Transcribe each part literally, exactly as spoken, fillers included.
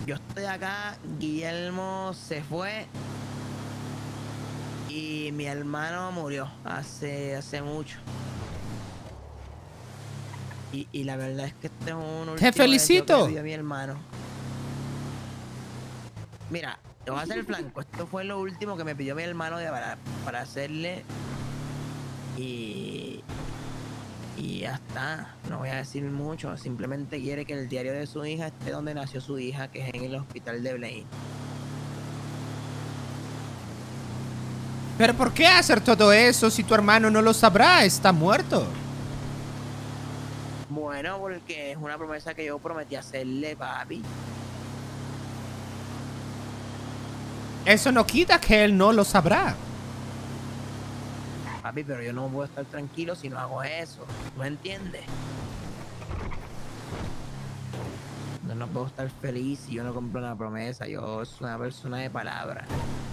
Yo estoy acá, Guillermo se fue y mi hermano murió hace, hace mucho. Y, y la verdad es que este es un ¡Te felicito! Que mi hermano. Mira, te voy a hacer el flanco. Esto fue lo último que me pidió mi hermano de para, para hacerle. Y... Y ya está. No voy a decir mucho. Simplemente quiere que el diario de su hija esté donde nació su hija, que es en el hospital de Blaine. ¿Pero por qué hacer todo eso si tu hermano no lo sabrá? Está muerto. Bueno, porque es una promesa que yo prometí hacerle, papi. Eso no quita que él no lo sabrá. Papi, pero yo no puedo estar tranquilo si no hago eso. ¿No entiendes? Yo no puedo estar feliz si yo no cumplo una promesa. Yo soy una persona de palabra.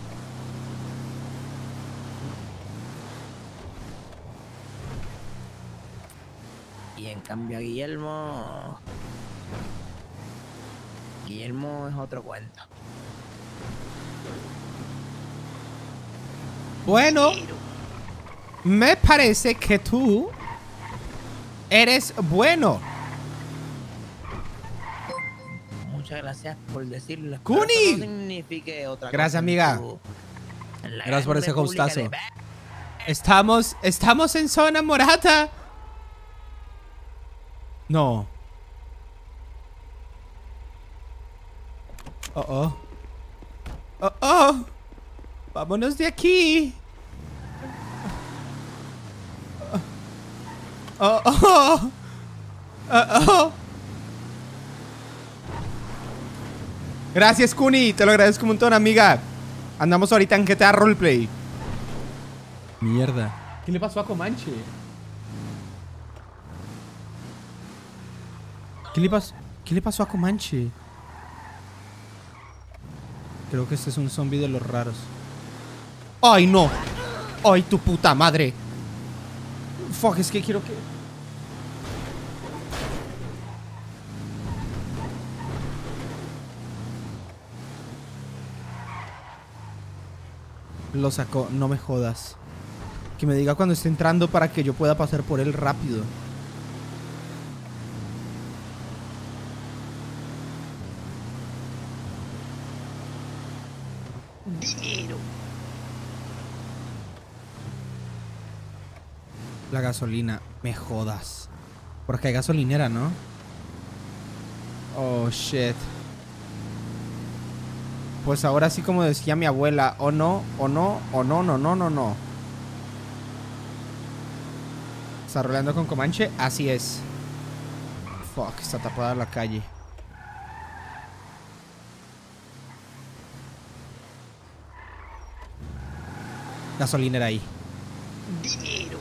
Y en cambio a Guillermo... Guillermo es otro cuento. Bueno, me parece que tú eres bueno. Muchas gracias por decirlo. ¡Kuni! No signifique otra cosa. Gracias, amiga. Tu, Gracias por ese hostazo. Estamos, estamos en zona morada. No. Oh, oh. Oh, oh. Vámonos de aquí. Oh, oh. Oh, oh. Gracias, Kuni. Te lo agradezco un montón, amiga. Andamos ahorita en G T A Roleplay. Mierda. ¿Qué le pasó a Comanche? ¿Qué le pasó? ¿Qué le pasó a Comanche? Creo que este es un zombie de los raros. ¡Ay, no! ¡Ay, tu puta madre! Fuck, es que quiero que... Lo sacó, no me jodas. Que me diga cuando esté entrando para que yo pueda pasar por él rápido. Dinero. La gasolina, me jodas. Porque hay gasolinera, ¿no? Oh, shit. Pues ahora sí, como decía mi abuela, o no, o no, o no, no, no, no, no. ¿Está roleando con Comanche? Así es. Fuck, está tapada la calle. Gasolinera ahí. Dinero.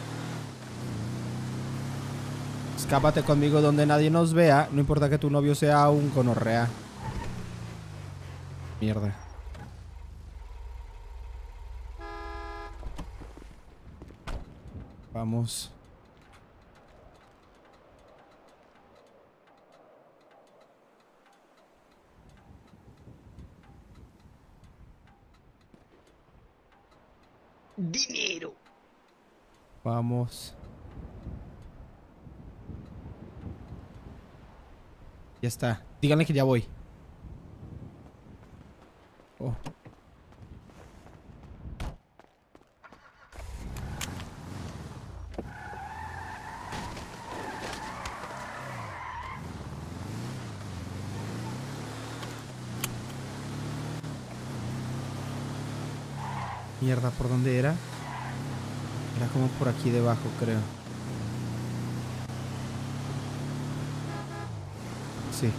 Escápate conmigo donde nadie nos vea. No importa que tu novio sea un gonorrea. Mierda. Vamos. Dinero. Vamos. Ya está. Díganle que ya voy. Oh. Mierda, ¿por dónde era? Era como por aquí debajo, creo. Sí.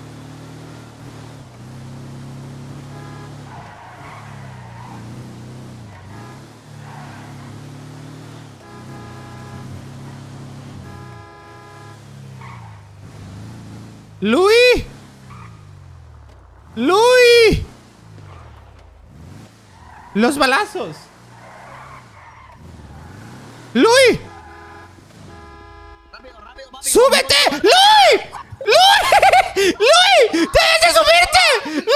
¡Luis! ¡Luis! ¡Los balazos! ¡Luis! Rápido, rápido, papi. ¡Súbete! ¡Luis! ¡Luis! ¡Luis! ¡Tienes que subirte!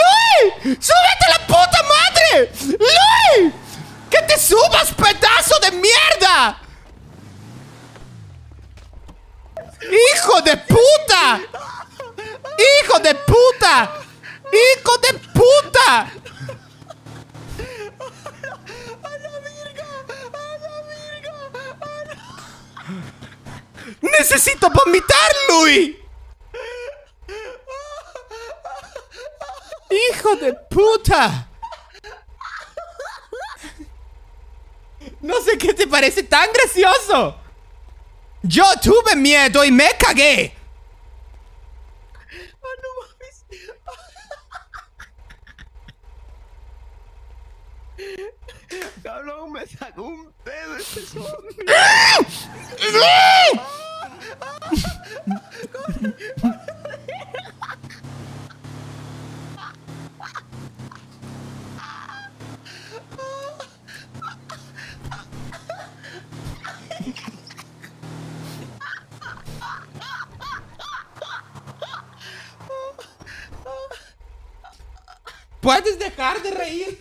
¡Hijo de puta! ¡Hijo de puta! ¡A la virga! ¡A la virga! ¡A la... ¡Necesito vomitar, Luis! ¡Hijo de puta! No sé qué te parece tan gracioso. Yo tuve miedo y me cagué. ¡Ah, no mames! Cabrón, me sacó un pedo ese zombie. ¿Puedes dejar de reírte?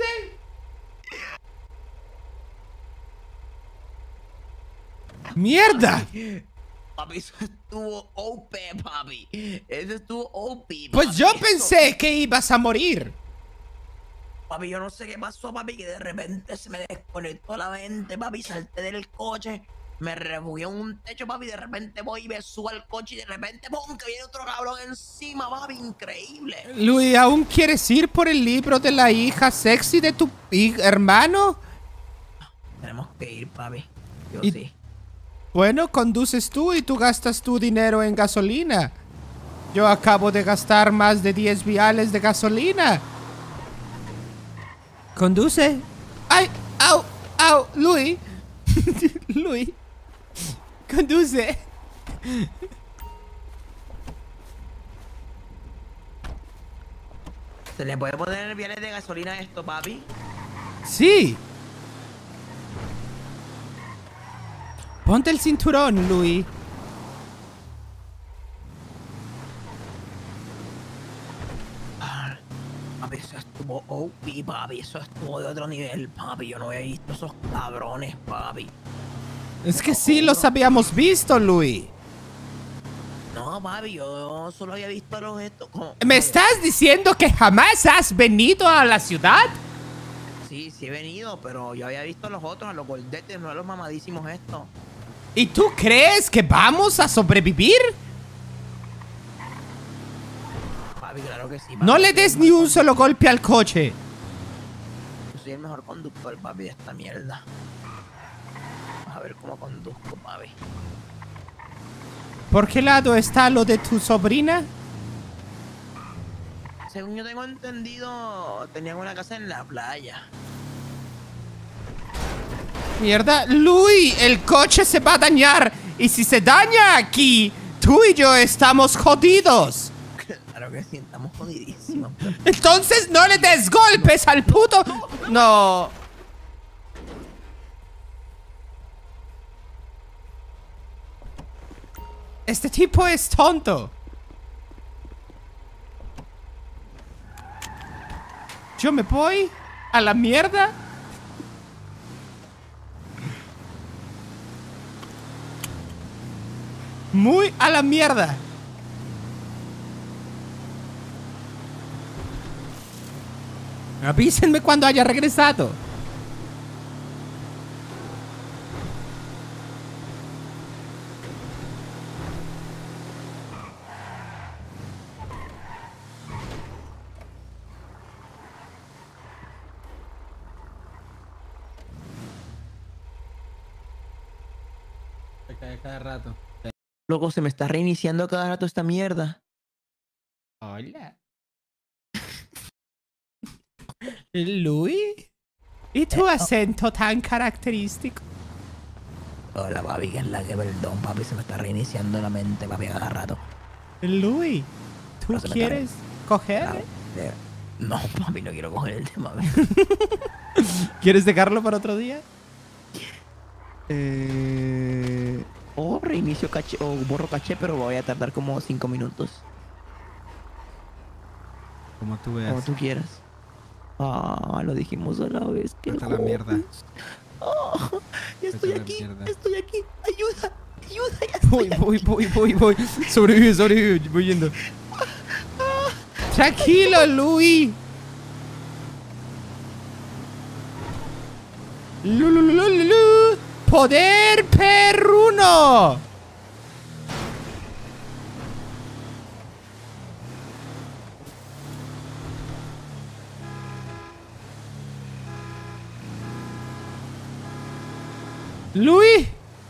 ¡Mierda! Papi, eso estuvo O P, papi. Eso estuvo O P, papi. Pues yo Eso- pensé que ibas a morir. Papi, yo no sé qué pasó, papi, que de repente se me desconectó la mente, papi. Salté del coche, me refugié en un techo, papi. De repente voy y me subo al coche y de repente, ¡pum!, que viene otro cabrón encima, papi. Increíble. Luis, ¿aún quieres ir por el libro de la hija sexy de tu hi- hermano? Tenemos que ir, papi. Yo Y- sí. Bueno, conduces tú y tú gastas tu dinero en gasolina. Yo acabo de gastar más de diez viales de gasolina. Conduce. ¡Ay! ¡Au! ¡Au! Luis. Luis. Conduce. ¿Se le puede poner viales de gasolina a esto, papi? Sí. Ponte el cinturón, Luis. Ah, papi, eso estuvo O P, papi. Eso estuvo de otro nivel, papi. Yo no había visto esos cabrones, papi. Es que sí los habíamos visto, Luis. No, papi, yo solo había visto los estos. como- ¿Me estás diciendo que jamás has venido a la ciudad? Sí, sí he venido, pero yo había visto los otros, a los gordetes, no a los mamadísimos estos. ¿Y tú crees que vamos a sobrevivir? Papi, claro que sí. Papi. No Yo le soy des el ni mejor un solo golpe al coche. Yo soy el mejor conductor, papi, de esta mierda. Vamos a ver cómo conduzco, papi. ¿Por qué lado está lo de tu sobrina? Según yo tengo entendido, tenían una casa en la playa. Mierda, Luis, el coche se va a dañar. Y si se daña aquí, tú y yo estamos jodidos. Claro que sí, estamos jodidísimos. pero- Entonces no le des golpes al puto. No. Este tipo es tonto. Yo me voy a la mierda. Muy a la mierda. Avísenme cuando haya regresado. Se cae cada rato. Loco, se me está reiniciando cada rato esta mierda. Hola. Luis. ¿Y tu acento tan característico? Hola, papi, que es la que perdón, papi, se me está reiniciando la mente, papi, cada rato. Luis, ¿tú Pero se me quieres coger? Claro, de- No, papi, no quiero coger el tema. papi. ¿Quieres dejarlo para otro día? eh... O reinicio caché, o borro caché, pero voy a tardar como cinco minutos. Como tú Como veas. tú quieras. Ah, lo dijimos a la vez. Que Vete a la mierda. Ah, ya Vete estoy a la aquí, mierda. estoy aquí. Ayuda, ayuda, ya estoy Voy, aquí. voy, voy, voy, voy. Sobrevive, sobrevive. Voy yendo. Ah, Tranquilo, Luis. Lu, lu, lu, lu, lu. Poder perruno. Luis.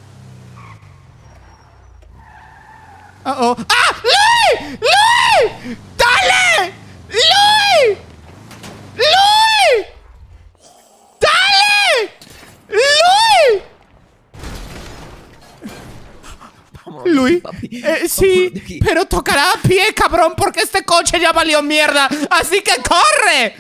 Uh oh. ¡Ah! ¡Luis! ¡Luis! ¡Dale! ¡Luis! ¡Luis! ¡Dale! ¡Luis! Vámonos, Luis, papi. eh, sí, Vámonos de aquí. pero tocará a pie, cabrón, porque este coche ya valió mierda. Así que corre.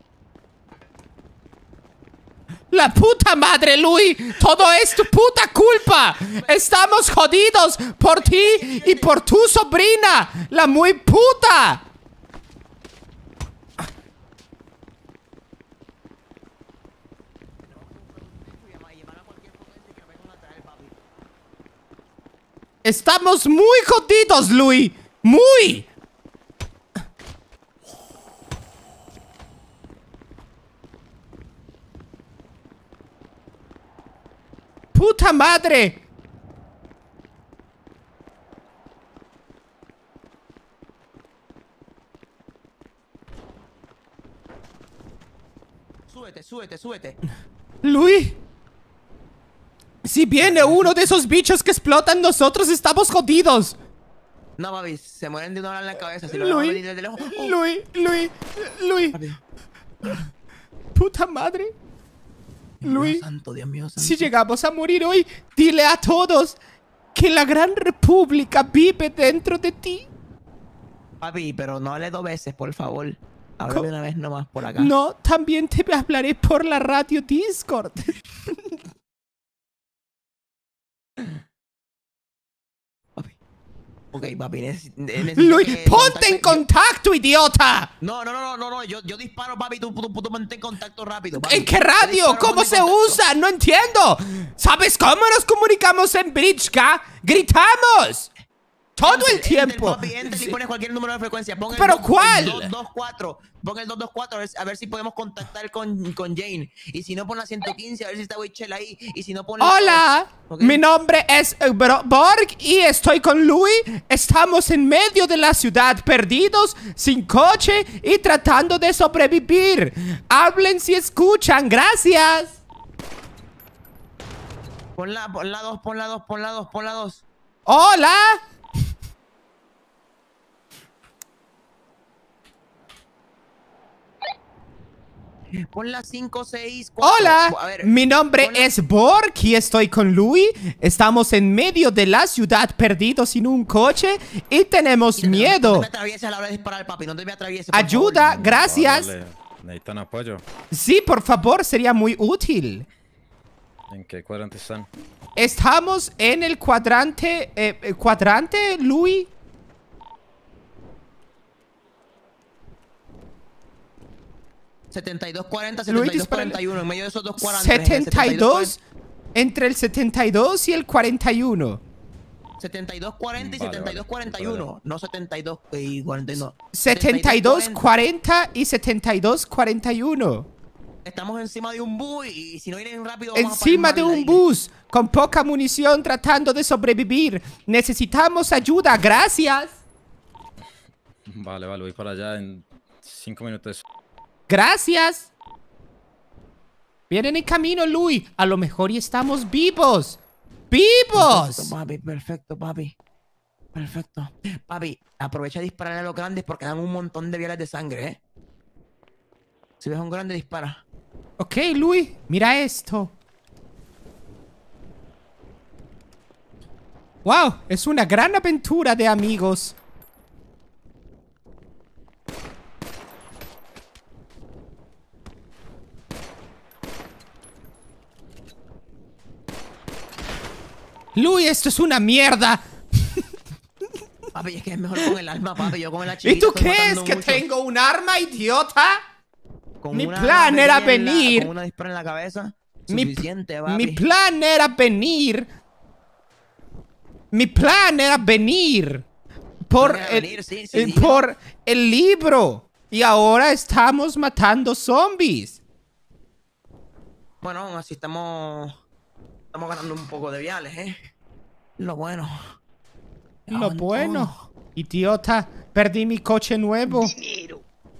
La puta madre, Luis. Todo es tu puta culpa. Estamos jodidos por ti y por tu sobrina, la muy puta. Estamos muy jodidos, Luis. Muy. ¡Puta madre! Súbete, súbete, súbete. Luis. Si viene uno de esos bichos que explotan, nosotros estamos jodidos. No, papi, se mueren de una bala en la cabeza. Si lo vemos Luis, venir desde lejos. Oh, Luis, Luis, Luis. rápido. Puta madre. Dios Luis, mío santo, Dios mío santo. si llegamos a morir hoy, dile a todos que la Gran República vive dentro de ti. Papi, pero no hable dos veces, por favor. Háblame Co- una vez nomás por acá. No, también te hablaré por la radio Discord. Papi. Ok, papi, neces necesito Luis, que ponte en contacte- contacto, idiota. No, no, no, no, no, no. Yo, yo disparo, papi, tú, tú, tú mantén contacto rápido, papi. ¿En qué Yo radio? disparo, ¿Cómo ponte se en contacto. usa? No entiendo. ¿Sabes cómo nos comunicamos en Britchka? ¡Gritamos! Todo el Enter, tiempo. Enter, papi, enter y pones cualquier número de frecuencia. Pon el ¿Pero dos- cuál? el dos dos cuatro. Pon el dos dos cuatro a ver, a ver si podemos contactar con, con Jane. Y si no, pon la ciento quince a ver si está Wichel ahí. Y si no, pon la Hola, dos, ¿ok? mi nombre es eh, Bro- Borg y estoy con Louis. Estamos en medio de la ciudad, perdidos, sin coche y tratando de sobrevivir. Hablen si escuchan, gracias. Pon la, pon la dos, pon la dos, pon la dos, pon la dos. Hola. Pon la cinco seis cuatro. Hola, A ver, mi nombre pon la- es Borg y estoy con Louis. Estamos en medio de la ciudad perdidos sin un coche y tenemos No miedo. te me atravieses a la hora de disparar, papi. No te me atravieses. por Ayuda, favor. gracias. Vale, ¿necesitan apoyo? Sí, por favor, sería muy útil. ¿En qué cuadrante están? Estamos en el cuadrante... eh, eh, ¿Cuadrante, Louis? setenta y dos cuarenta, Luis, setenta y dos dispárale. cuarenta y uno. En medio de esos dos cuadrantes. setenta y dos... Entre el setenta y dos y el cuarenta y uno. setenta y dos cuarenta y Vale, setenta y dos vale, cuarenta y uno. No setenta y dos y cuarenta y uno. setenta y dos cuarenta y setenta y dos cuarenta y uno. Estamos encima de un bus y si no vienen rápido vamos a Encima de palmarle un ahí. bus, con poca munición, tratando de sobrevivir. Necesitamos ayuda, gracias. Vale, vale, voy para allá en cinco minutos. Gracias. Vienen en camino, Louis. A lo mejor y estamos vivos. ¡Vivos! Perfecto, papi, perfecto, papi. Perfecto. Papi, aprovecha de disparar a los grandes porque dan un montón de viales de sangre, ¿eh? Si ves a un grande, dispara. Ok, Louis, mira esto. Wow, es una gran aventura de amigos. Louis, esto es una mierda. Papi, es que es mejor con el arma, papi. Yo con el ¿Y achillita tú estoy crees matando que muchos. tengo un arma, idiota? Con mi una plan arma era pequeña en la- venir- Con una dispara en la cabeza. Mi, Suficiente, papi. mi plan era venir. Mi plan era venir por Puede el, venir, sí, sí, eh, dígalo. por el libro. Y ahora estamos matando zombies. Bueno, aún así estamos... Estamos ganando un poco de viales, ¿eh? Lo bueno. Lo en bueno. Idiota, perdí mi coche nuevo. Dinero.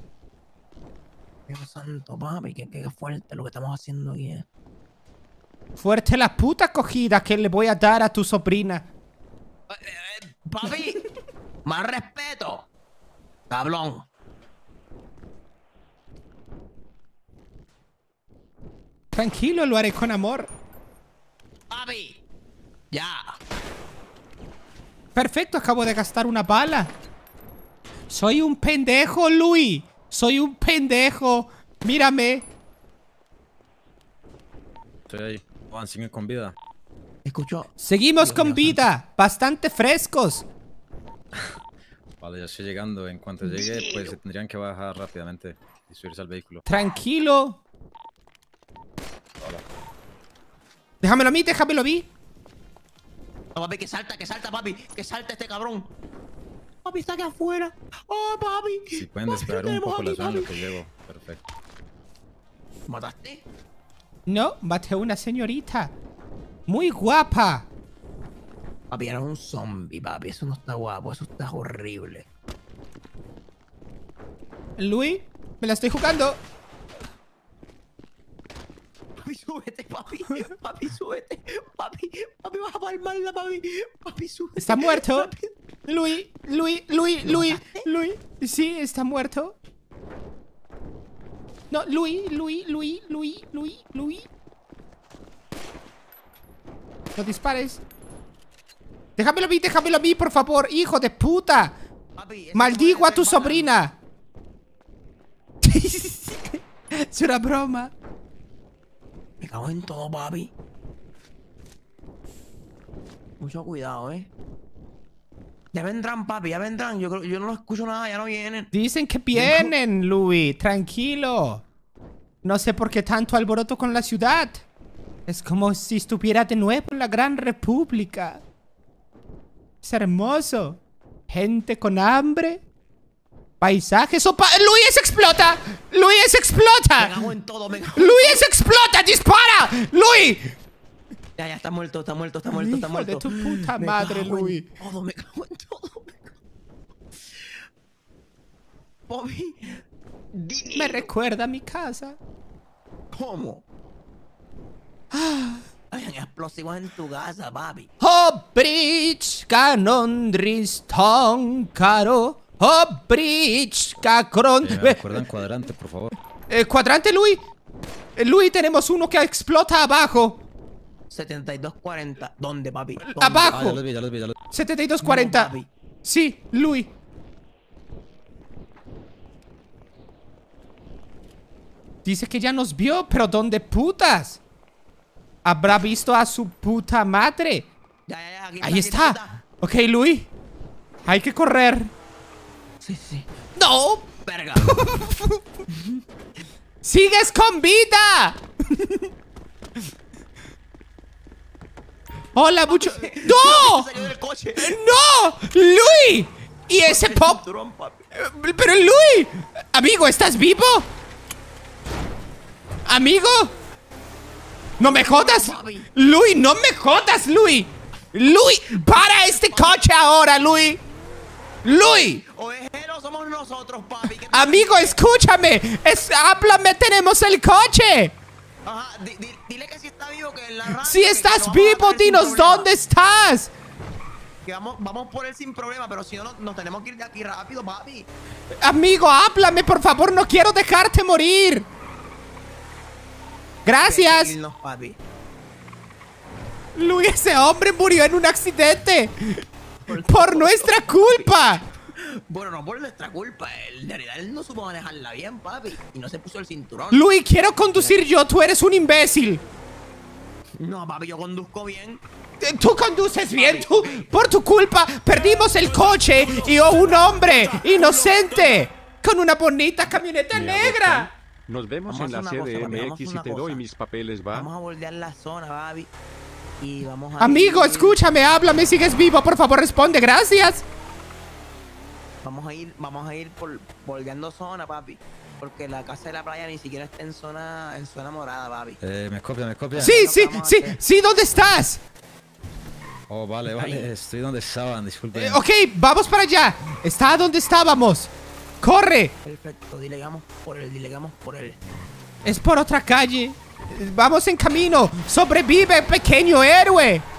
Dios santo, papi, qué, qué fuerte lo que estamos haciendo aquí, ¿eh? Fuerte la puta acogida que le voy a dar a tu sobrina. Eh, eh, papi, más respeto. Cabrón. Tranquilo, lo haré con amor. Papi. Ya. Perfecto, acabo de gastar una bala. Soy un pendejo, Luis. Soy un pendejo. Mírame. Estoy ahí. Juan, sigue con vida. Escucho. Seguimos Dios con mío, vida. Bastante frescos. Vale, ya estoy llegando. En cuanto llegue, pues se tendrían que bajar rápidamente y subirse al vehículo. Tranquilo. Hola. Déjamelo a mí, déjamelo a mí. No, papi, que salta, que salta, papi. Que salta este cabrón. Papi, está aquí afuera. Oh, papi. Si pueden Papi, despegar lo un tenemos poco la aquí, zona en lo papi. que llego. Perfecto. ¿Mataste? No, maté a una señorita. Muy guapa. Papi, era un zombie, papi. Eso no está guapo, eso está horrible. Luis, me la estoy jugando. Papi, súbete, papi. Papi, súbete. Papi, papi, vas a palmarla, papi. Papi, súbete. Está muerto. Papi. Luis, Luis, Luis, ¿Lo Luis, mataste? Luis. Sí, está muerto. No, Luis, Luis, Luis, Luis, Luis, Luis. No dispares. Déjamelo a mí, déjamelo a mí, por favor, hijo de puta. Papi, ese Maldigo puede a tu ser bala. sobrina. Es una broma. Me cago en todo, papi. Mucho cuidado, eh. Ya vendrán, papi, ya vendrán. Yo, creo- yo no escucho nada, ya no vienen. Dicen que vienen, Luis. Tranquilo. No sé por qué tanto alboroto con la ciudad. Es como si estuviera de nuevo en la Gran República. Es hermoso. Gente con hambre. Paisajes. ¡Opa! ¡Luis explota! ¡Luis Me explota! cago en todo, me cago. ¡Luis explota! ¡Dispara! ¡Luis! Ya, ya, está muerto, está muerto, está muerto, está Hijo muerto. de tu puta Me madre, cago en Luis. todo, me cago en todo. me cago- Papi, dinero. Me recuerda a mi casa. ¿Cómo? Habían explosivos en tu casa, papi. Oh, bridge, canondris, ton, caro. Oh, bridge, cacron. Eh, ¿Me recuerdan cuadrante, por favor? Eh, cuadrante, Luis. Eh, Luis, tenemos uno que explota abajo. setenta y dos cuarenta. ¿Dónde, papi? ¿Dónde? Abajo. Ah, ya los vi, ya los vi, ya los vi. setenta y dos cuarenta. No, papi. Sí, Luis. Dice que ya nos vio, pero ¿dónde putas? ¿Habrá visto a su puta madre? Ya, ya, ya. Aquí Ahí aquí está. Ok, Luis. Hay que correr. Sí, sí. ¡No! Verga. ¡Sigues con vida! Hola, mucho... ¡No! Salió del coche. ¡No! ¡Luis! ¿Y ese pop? Cinturón, papi. ¡Pero Luis! Amigo, ¿estás vivo? ¿Amigo? ¡No me jodas! papi. ¡Luis, no me jodas, Luis! ¡Luis! ¡Para este coche ahora, Luis! ¡Luis! Ovejeros somos nosotros, papi. ¿Qué te- Amigo, escúchame. Es, háblame, tenemos el coche. Ajá, di- di- dile que si está vivo, que en la radio. Si que- que estás lo vamos a vivo, traer sin dinos problema. dónde estás. Que vamos, vamos por él sin problema, pero si no, no- nos tenemos que ir de aquí rápido, papi. Amigo, háblame, por favor. No quiero dejarte morir. Gracias. Que irnos, papi. Luis, ese hombre murió en un accidente. Por nuestra culpa. Bueno, no por nuestra culpa. Él, en realidad él no supo manejarla bien, papi. Y no se puso el cinturón. Luis, quiero conducir yo. Tú eres un imbécil. No, papi, yo conduzco bien. Eh, Tú conduces bien, tú. Por tu culpa perdimos el coche y oh, un hombre inocente con una bonita camioneta Mi negra. abogado. Nos vemos Vamos en a la hacer una cosa, papi, vamos a C D M hacer X y una te doy cosa. mis papeles, ¿va? Vamos a bordear la zona, papi. Y vamos a... Amigo, ir- escúchame, háblame, sigues vivo, por favor, responde, gracias. vamos a ir, vamos a ir por bordeando zona, papi. Porque la casa de la playa ni siquiera está en zona, en zona morada, papi. Eh, ¿me copia, me copia? Sí, lo que sí, vamos a sí, hacer. sí, ¿dónde estás? Oh, vale, vale, Ahí. estoy donde estaban, disculpen. Eh, ok, vamos para allá. Está donde estábamos. ¡Corre! Perfecto, dilegamos por él, dilegamos por él. Es por otra calle. Vamos en camino. Sobrevive, pequeño héroe.